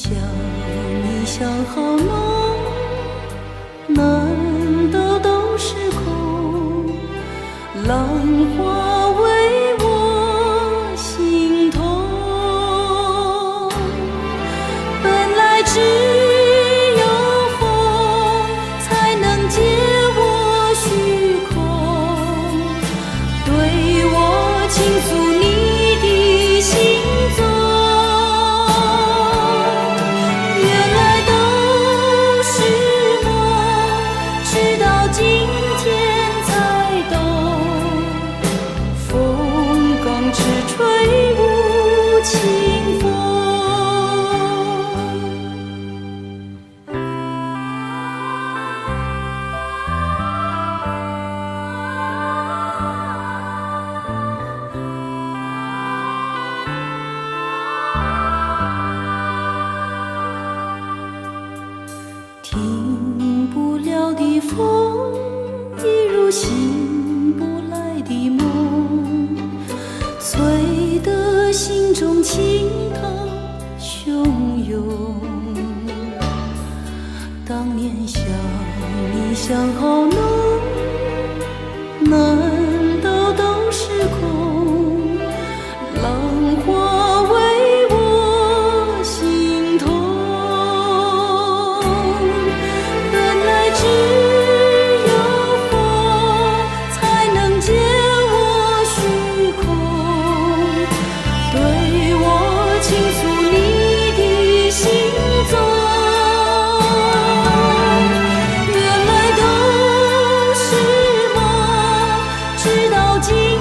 想你想好浓，难道都是空？浪花为我心痛，本来只有风才能解我虚空，对我倾诉你的心踪。原来都是梦，直到今天才懂，风刚只吹无情风。停不了的风，一如醒不来的梦，催得心中情涛汹涌。当年想你想好浓，难道都是空？浪花为我心痛，本来只有风才能解我虚空，对我倾诉你的心踪。原来都是梦，直到今